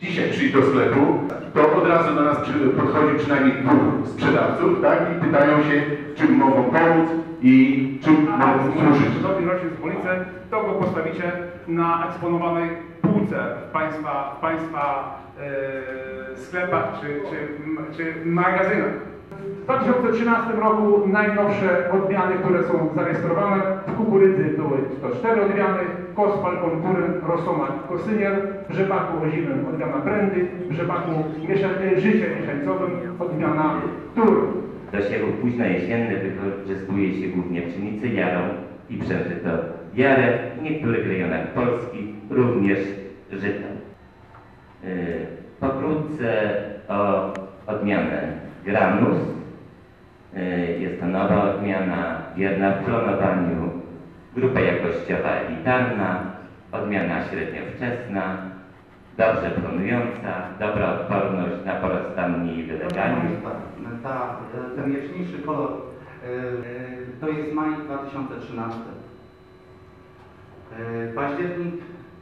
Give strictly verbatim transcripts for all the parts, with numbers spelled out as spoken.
dzisiaj przyjść do sklepu, to od razu do nas podchodzi przynajmniej dwóch sprzedawców, tak? I pytają się, czym mogą pomóc i czym mogą służyć. Jeżeli rośnie z ulicy, to go postawicie na eksponowanej półce w Państwa, w państwa e, sklepach czy, czy, czy magazynach. W dwa tysiące trzynastym roku najnowsze odmiany, które są zarejestrowane, w kukurydzy były to cztery odmiany: Kospal, Konkurent, Rosomak, Kosynier, w rzepaku ozimym odmiana Brandy, w rzepaku miesza, życie mieszańcowym odmiana Tur. Do siewów późnojesiennych wykorzystuje się głównie pszenicę jarą i przężyto jarę, w niektórych rejonach Polski również żyto. Pokrótce o odmianę Granus. Jest to nowa odmiana, wierna w klonowaniu, grupa jakościowa elitarna, odmiana średniowczesna, dobrze klonująca, dobra odporność na porost tamni i wyleganie. Ta, ten jaśniejszy kolor to jest maj dwa tysiące trzynasty. Październik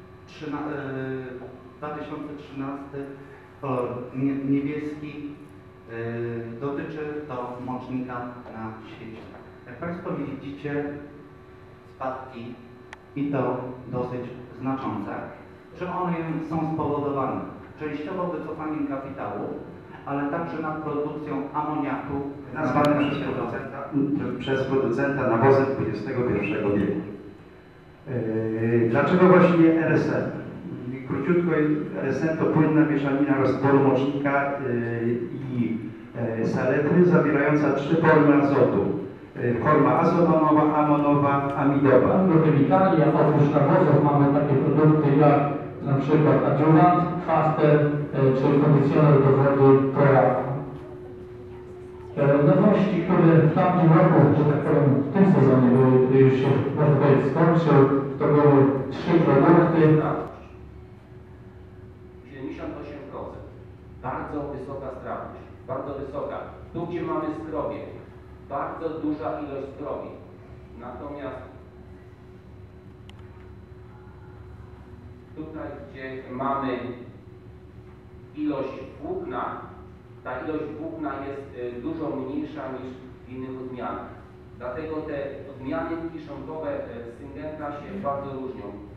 dwa tysiące trzynasty, kolor niebieski, dotyczy to mocznika na świecie. Jak Państwo widzicie, spadki i to dosyć znaczące. Czym one są spowodowane? Częściowo wycofaniem kapitału, ale także nad produkcją amoniaku nazwane przez producenta, przez producenta nawozem dwudziestego pierwszego wieku. Yy, dlaczego właśnie R S N? Króciutko, R S N to płynna mieszanina roztworu mocznika yy, i yy, saletry zawierająca trzy formy azotu. Yy, forma azotonowa, amonowa, amidowa. Do chemikalia oprócz nawozów mamy takie produkty jak na przykład adjuvant, faster, czy kondycjoner do wody Korafa. Nowości, które w tamtym roku, że tak powiem w tym sezonie były, gdy już się można powiedzieć skończył, to były trzy produkty. siedemdziesiąt osiem procent. Bardzo wysoka strawność, bardzo wysoka. Tu, gdzie mamy skrobię, bardzo duża ilość skrobi. Natomiast tutaj, gdzie mamy ilość włókna, ta ilość włókna jest dużo mniejsza niż w innych odmianach. Dlatego te odmiany kiszonkowe Syngenta się bardzo różnią.